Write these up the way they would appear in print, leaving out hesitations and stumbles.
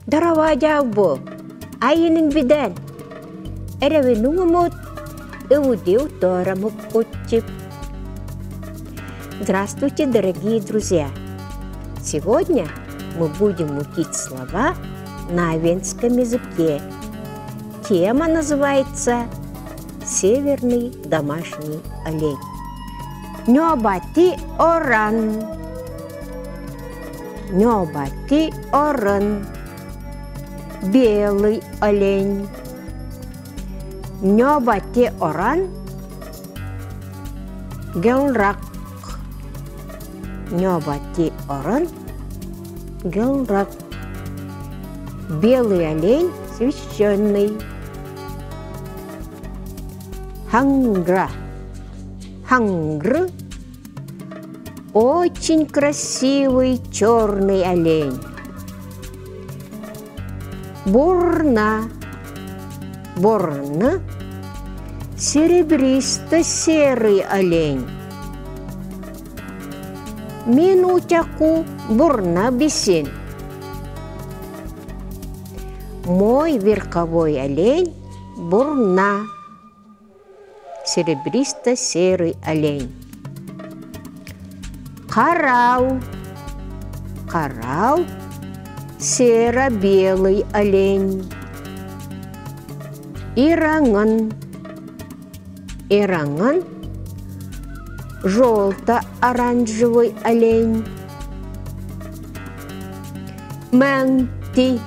Даравадяббо, айының биден. Эревенің умут, эудеу торамук кутчип. Здравствуйте, дорогие друзья! Сегодня мы будем учить слова на венском языке. Тема называется «Северный домашний олень». Нёбати оран. Нёбати оран. Белый олень. Нёбати оран. Гелрак. Нёбати оран. Гелрак. Белый олень священный. Хангра. Хангр. Очень красивый черный олень. Бурна. Бурна. Серебристо-серый олень. Минутяку бурна бесин. Мой верховой олень бурна. Серебристо-серый олень. Карау. Карау. Серо-белый олень. Иранган. Иранган. Желто-оранжевый олень. Мэнти.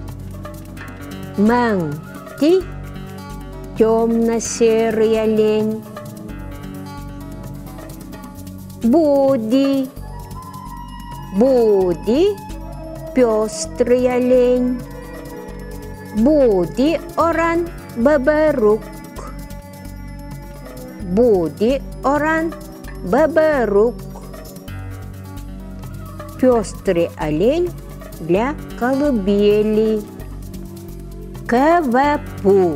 Мэнти. Темно-серый олень. Буди. Буди. Пестрый олень. Буди оран бабарук. Буди оран бабарук. Пестрый олень для колыбели. Кавапу.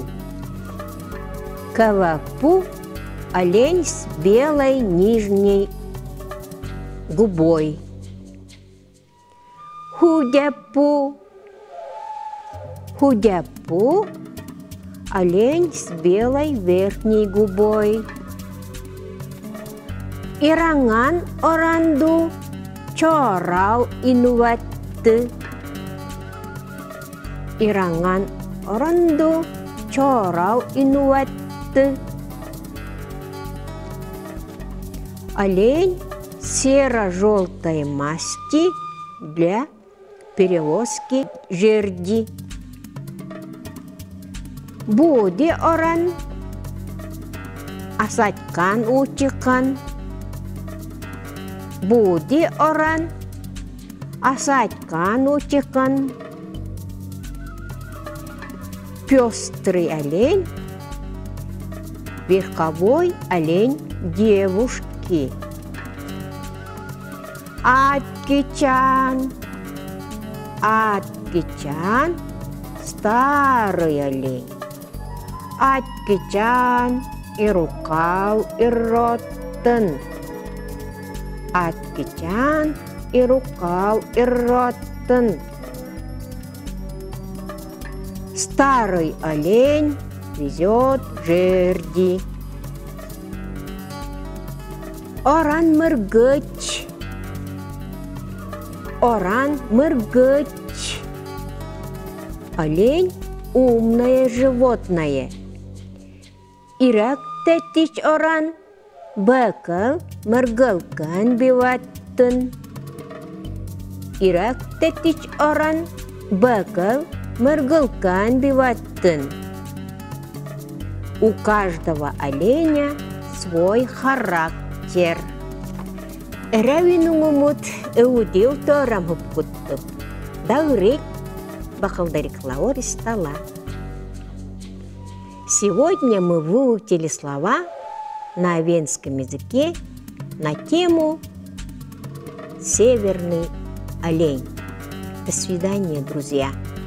Кавапу – олень с белой нижней губой. Худяпу. Худяпу – олень с белой верхней губой. Иранган оранду чорау инуватты. Иранган оранду чорау инуватты. Олень серо-желтой масти для перевозки жерди. Буди оран. Асаткан учикан. Буди оран. Асаткан учикан. Пестрый олень. Верховой олень девушки. Аткичан. Аткичан. Старый олень. Аткичан и рукав и роттен. Аткичан и рукав и роттен. Старый олень везет жерди. Оран мыргыч. Оран мыргыч. Олень – умное животное. Ирак тетич оран бакал мыргылкан биваттын. Ирак тетич оран бакал мыргылкан биваттын. У каждого оленя свой характер. Эревинің умут эудеу торам хупкуттып. Дагрик бахалдариклаори стола. Сегодня мы выучили слова на венском языке на тему «Северный олень». До свидания, друзья!